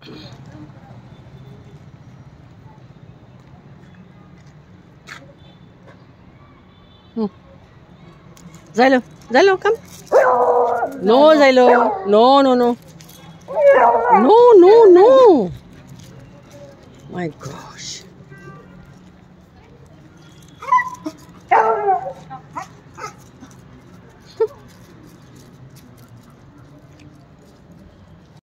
Xylo, Xylo, come. No, Xylo. No, no, no. No, no, no. My gosh.